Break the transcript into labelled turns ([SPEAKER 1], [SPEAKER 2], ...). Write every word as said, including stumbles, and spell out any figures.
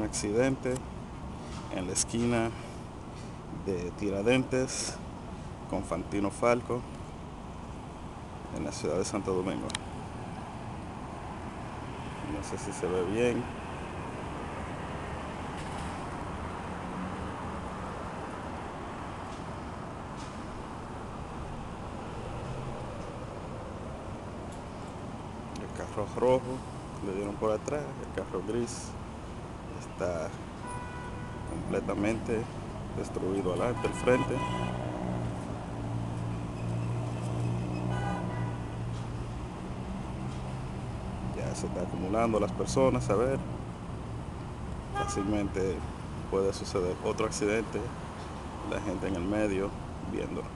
[SPEAKER 1] accidente en la esquina de Tiradentes con Fantino Falco en la ciudad de Santo Domingo. No sé si se ve bien. El carro rojo le dieron por atrás, el carro gris está completamente destruido adelante, el frente. Ya se está acumulando las personas, a ver, fácilmente puede suceder otro accidente, la gente en el medio viendo.